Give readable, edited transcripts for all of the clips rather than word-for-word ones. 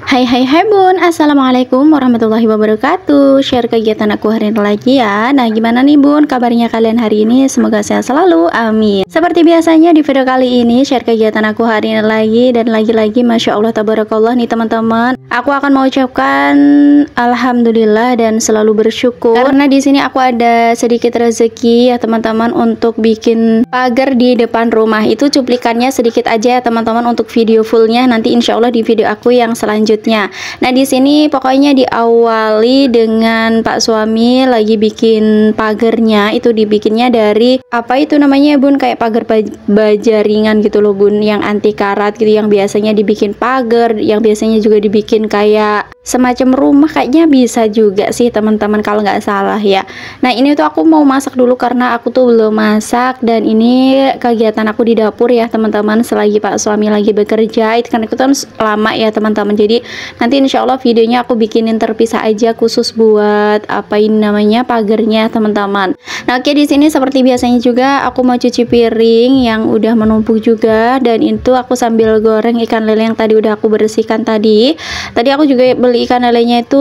Hai hai hai bun, assalamualaikum warahmatullahi wabarakatuh. Share kegiatan aku hari ini lagi ya. Nah gimana nih bun, kabarnya kalian hari ini? Semoga sehat selalu, amin. Seperti biasanya di video kali ini share kegiatan aku hari ini lagi. Dan lagi-lagi Masya Allah tabarakallah nih teman-teman, aku akan mengucapkan alhamdulillah dan selalu bersyukur karena di sini aku ada sedikit rezeki ya teman-teman, untuk bikin pagar di depan rumah. Itu cuplikannya sedikit aja ya teman-teman, untuk video fullnya nanti insya Allah di video aku yang selanjutnya. Nah di sini pokoknya diawali dengan Pak suami lagi bikin pagernya. Itu dibikinnya dari apa itu namanya bun, kayak pagar baja ringan gitu loh bun, yang anti karat gitu, yang biasanya dibikin pagar, yang biasanya juga dibikin kayak semacam rumah, kayaknya bisa juga sih teman-teman kalau nggak salah ya. Nah ini tuh aku mau masak dulu karena aku tuh belum masak, dan ini kegiatan aku di dapur ya teman-teman, selagi Pak suami lagi bekerja. Itu kan lama ya teman-teman, jadi nanti insya Allah videonya aku bikinin terpisah aja khusus buat apa ini namanya pagernya teman-teman. Nah oke, di sini seperti biasanya juga aku mau cuci piring yang udah menumpuk juga, dan itu aku sambil goreng ikan lele yang tadi udah aku bersihkan tadi. Tadi aku juga beli ikan lelenya itu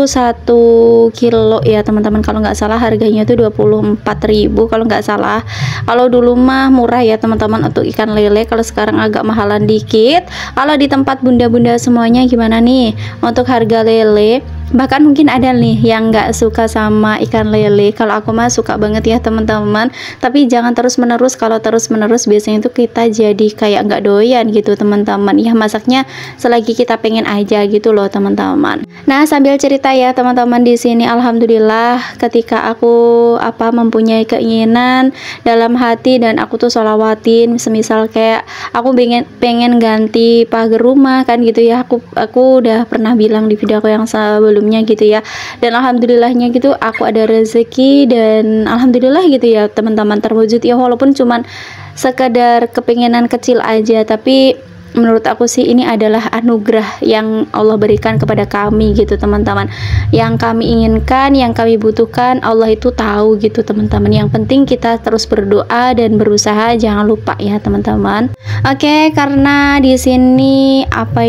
1 kilo ya teman-teman, kalau nggak salah harganya itu 24.000 kalau nggak salah. Kalau dulu mah murah ya teman-teman untuk ikan lele, kalau sekarang agak mahalan dikit. Kalau di tempat bunda-bunda semuanya gimana nih untuk harga lele? Bahkan mungkin ada nih yang nggak suka sama ikan lele. Kalau aku mah suka banget ya teman-teman, tapi jangan terus menerus. Kalau terus menerus biasanya itu kita jadi kayak nggak doyan gitu teman-teman ya, masaknya selagi kita pengen aja gitu loh teman-teman. Nah sambil cerita ya teman-teman, di sini alhamdulillah ketika aku mempunyai keinginan dalam hati dan aku tuh sholawatin, semisal kayak aku pengen ganti pagar rumah kan gitu ya. Aku udah pernah bilang di video aku yang sebelumnya gitu ya, dan alhamdulillahnya gitu aku ada rezeki, dan alhamdulillah gitu ya teman-teman, terwujud ya, walaupun cuman sekedar kepinginan kecil aja, tapi menurut aku sih ini adalah anugerah yang Allah berikan kepada kami gitu teman-teman. Yang kami inginkan, yang kami butuhkan, Allah itu tahu gitu teman-teman. Yang penting kita terus berdoa dan berusaha, jangan lupa ya teman-teman. Oke, karena di sini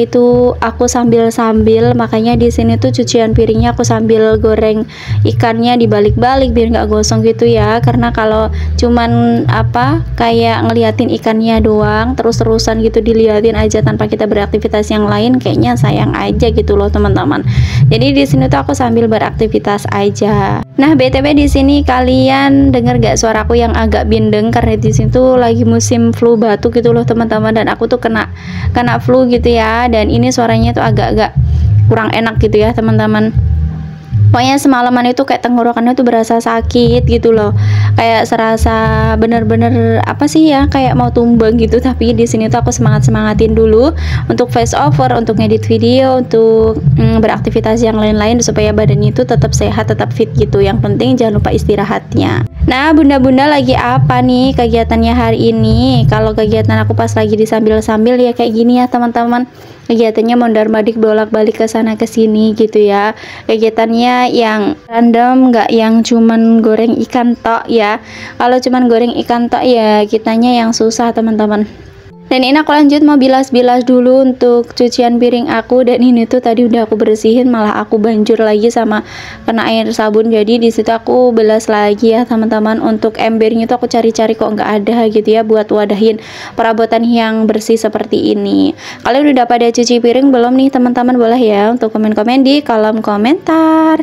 aku sambil makanya di sini tuh cucian piringnya aku sambil goreng ikannya dibalik-balik biar nggak gosong gitu ya. Karena kalau cuman kayak ngeliatin ikannya doang terus-terusan gitu diliatin aja tanpa kita beraktivitas yang lain, kayaknya sayang aja gitu loh teman-teman. Jadi di sini tuh aku sambil beraktivitas aja. Nah BTW di sini kalian dengar gak suaraku yang agak bindeng, karena di sini tuh lagi musim flu batuk gitu loh teman-teman, dan aku tuh kena flu gitu ya, dan ini suaranya tuh agak-agak kurang enak gitu ya teman-teman. Pokoknya semalaman itu kayak tenggorokannya tuh berasa sakit gitu loh, kayak serasa bener-bener kayak mau tumbang gitu. Tapi di sini tuh aku semangatin dulu untuk voice over, untuk ngedit video, untuk beraktivitas yang lain-lain supaya badan itu tetap sehat, tetap fit gitu. Yang penting jangan lupa istirahatnya. Nah bunda-bunda lagi apa nih kegiatannya hari ini? Kalau kegiatan aku pas lagi disambil-sambil ya kayak gini ya teman-teman. Kegiatannya mondar-mandir bolak-balik ke sana ke sini gitu ya. Kegiatannya yang random, nggak yang cuman goreng ikan tok ya. Kalau cuman goreng ikan tok ya kitanya yang susah teman-teman. Dan ini aku lanjut mau bilas-bilas dulu untuk cucian piring aku, dan ini tuh tadi udah aku bersihin, malah aku banjur lagi sama kena air sabun. Jadi di situ aku belas lagi ya teman-teman. Untuk embernya tuh aku cari-cari kok nggak ada gitu ya, buat wadahin perabotan yang bersih seperti ini. Kalian udah pada cuci piring belum nih teman-teman? Boleh ya untuk komen-komen di kolom komentar.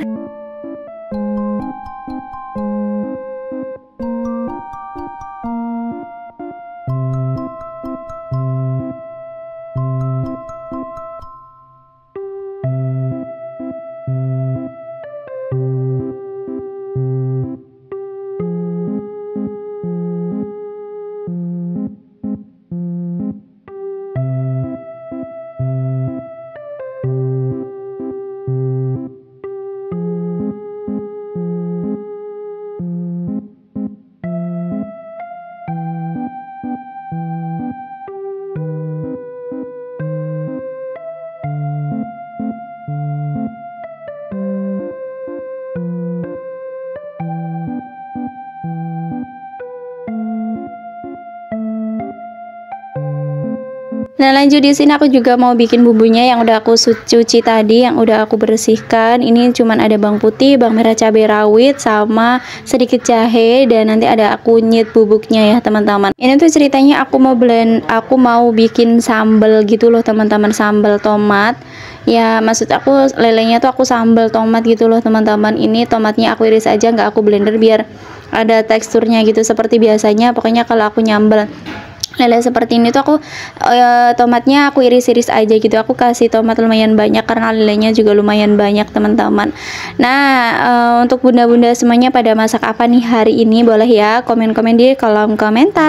Nah, lanjut di sini aku juga mau bikin bumbunya yang udah aku cuci tadi, yang udah aku bersihkan. Ini cuman ada bawang putih, bawang merah, cabai rawit, sama sedikit jahe, dan nanti ada kunyit bubuknya ya teman-teman. Ini tuh ceritanya aku mau bikin sambal gitu loh teman-teman, sambal tomat. Ya maksud aku lelenya tuh aku sambal tomat gitu loh teman-teman. Ini tomatnya aku iris aja, nggak aku blender biar ada teksturnya gitu seperti biasanya. Pokoknya kalau aku nyambel lele seperti ini tuh aku tomatnya aku iris-iris aja gitu. Aku kasih tomat lumayan banyak karena lelenya juga lumayan banyak teman-teman. Nah, untuk bunda-bunda semuanya pada masak apa nih hari ini, boleh ya komen-komen di kolom komentar.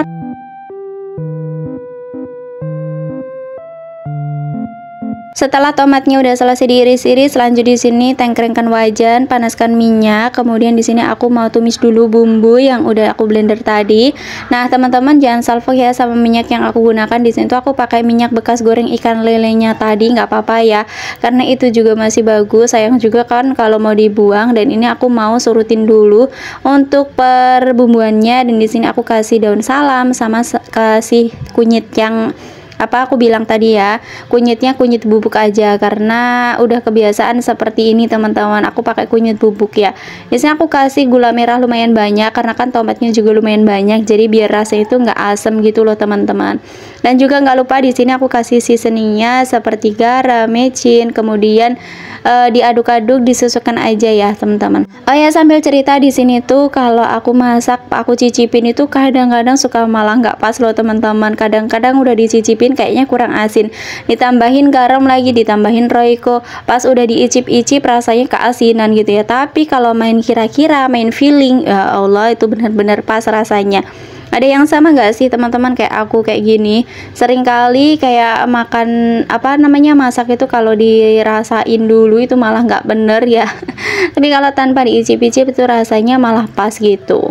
Setelah tomatnya udah selesai diiris-iris, lanjut di sini tengkrengkan wajan, panaskan minyak. Kemudian di sini aku mau tumis dulu bumbu yang udah aku blender tadi. Nah, teman-teman jangan salfok ya sama minyak yang aku gunakan. Di sini tuh aku pakai minyak bekas goreng ikan lelenya tadi, nggak apa-apa ya. Karena itu juga masih bagus, sayang juga kan kalau mau dibuang. Dan ini aku mau surutin dulu untuk perbumbuannya, dan di sini aku kasih daun salam sama kasih kunyit yang aku bilang tadi ya, kunyitnya kunyit bubuk aja karena udah kebiasaan seperti ini teman-teman. Aku pakai kunyit bubuk ya. Biasanya aku kasih gula merah lumayan banyak karena kan tomatnya juga lumayan banyak, jadi biar rasa itu nggak asem gitu loh teman-teman. Dan juga nggak lupa di sini aku kasih seasoningnya seperti garam, micin, kemudian diaduk-aduk, disesuaikan aja ya teman-teman. Oh ya, sambil cerita di sini tuh kalau aku masak, aku cicipin itu kadang-kadang suka malah nggak pas loh teman-teman. Kadang-kadang udah dicicipin kayaknya kurang asin, ditambahin garam lagi, ditambahin royco, pas udah diicip-icip rasanya keasinan gitu ya. Tapi kalau main kira-kira, main feeling, ya Allah itu benar-benar pas rasanya. Ada yang sama nggak sih teman-teman kayak aku kayak gini? Seringkali kayak makan masak itu kalau dirasain dulu itu malah nggak bener ya. Tapi kalau tanpa diicip-icip itu rasanya malah pas gitu.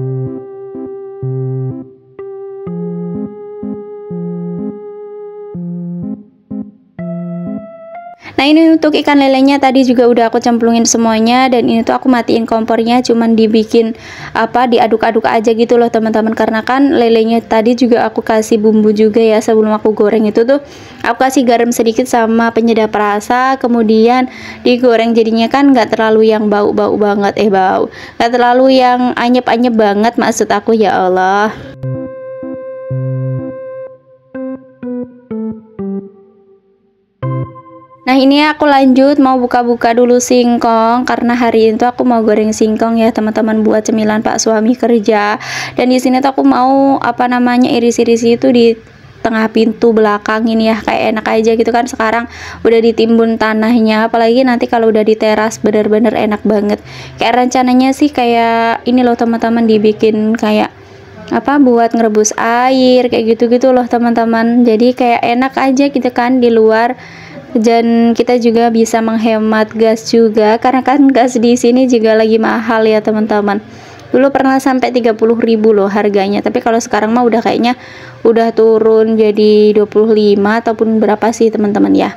Nah, ini untuk ikan lelenya tadi juga udah aku cemplungin semuanya, dan ini tuh aku matiin kompornya, cuman dibikin diaduk-aduk aja gitu loh teman-teman. Karena kan lelenya tadi juga aku kasih bumbu juga ya sebelum aku goreng. Itu tuh aku kasih garam sedikit sama penyedap rasa, kemudian digoreng jadinya kan nggak terlalu yang bau-bau banget, nggak terlalu yang anyep-anyep banget maksud aku, ya Allah. Nah, ini aku lanjut mau buka-buka dulu singkong karena hari itu aku mau goreng singkong ya teman-teman, buat cemilan Pak suami kerja. Dan di sini tuh aku mau iris-iris itu di tengah pintu belakang ini ya, kayak enak aja gitu kan. Sekarang udah ditimbun tanahnya, apalagi nanti kalau udah di teras bener-bener enak banget. Kayak rencananya sih kayak ini loh teman-teman, dibikin kayak buat ngerebus air kayak gitu-gitu loh teman-teman. Jadi kayak enak aja gitu kan di luar, dan kita juga bisa menghemat gas juga karena kan gas di sini juga lagi mahal ya teman-teman. Dulu pernah sampai 30.000 loh harganya, tapi kalau sekarang mah udah kayaknya udah turun jadi 25 ataupun berapa sih teman-teman ya.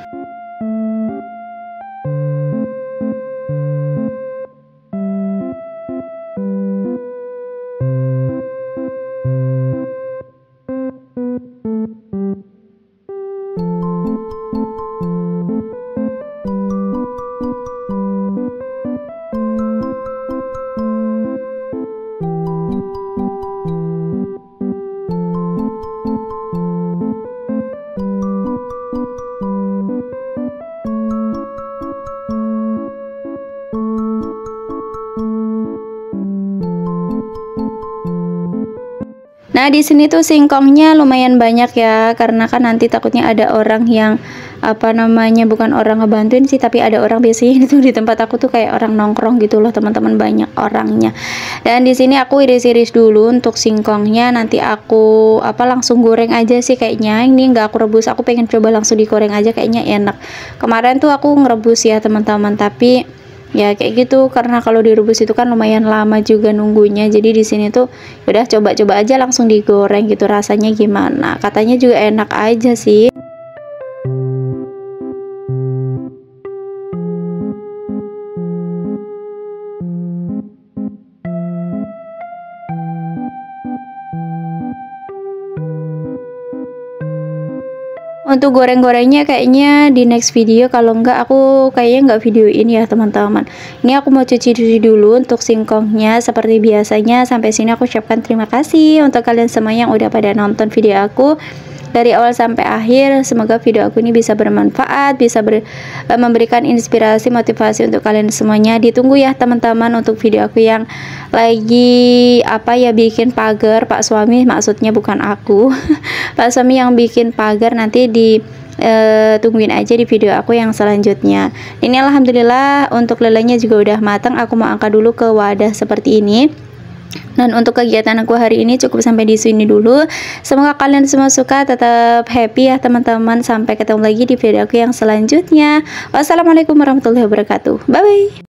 Nah, di sini tuh singkongnya lumayan banyak ya, karena kan nanti takutnya ada orang yang bukan orang ngebantuin sih, tapi ada orang, biasanya itu di tempat aku tuh kayak orang nongkrong gitu loh teman-teman, banyak orangnya. Dan di sini aku iris-iris dulu untuk singkongnya, nanti aku langsung goreng aja sih kayaknya. Ini nggak aku rebus, aku pengen coba langsung digoreng aja kayaknya enak. Kemarin tuh aku ngerebus ya teman-teman, tapi ya kayak gitu karena kalau direbus itu kan lumayan lama juga nunggunya. Jadi di sini tuh udah coba-coba aja langsung digoreng gitu, rasanya gimana, katanya juga enak aja sih. Untuk goreng-gorengnya kayaknya di next video, kalau enggak aku kayaknya enggak videoin ya teman-teman. Ini aku mau cuci dulu untuk singkongnya seperti biasanya. Sampai sini aku ucapkan terima kasih untuk kalian semua yang udah pada nonton video aku dari awal sampai akhir. Semoga video aku ini bisa bermanfaat, bisa memberikan inspirasi, motivasi untuk kalian semuanya. Ditunggu ya teman-teman untuk video aku yang lagi bikin pagar Pak Suami, maksudnya bukan aku. Pak Suami yang bikin pagar, nanti tungguin aja di video aku yang selanjutnya. Ini alhamdulillah untuk lelenya juga udah matang. Aku mau angkat dulu ke wadah seperti ini. Dan untuk kegiatan aku hari ini cukup sampai di sini dulu. Semoga kalian semua suka, tetap happy ya teman-teman. Sampai ketemu lagi di video aku yang selanjutnya. Wassalamualaikum warahmatullahi wabarakatuh. Bye bye.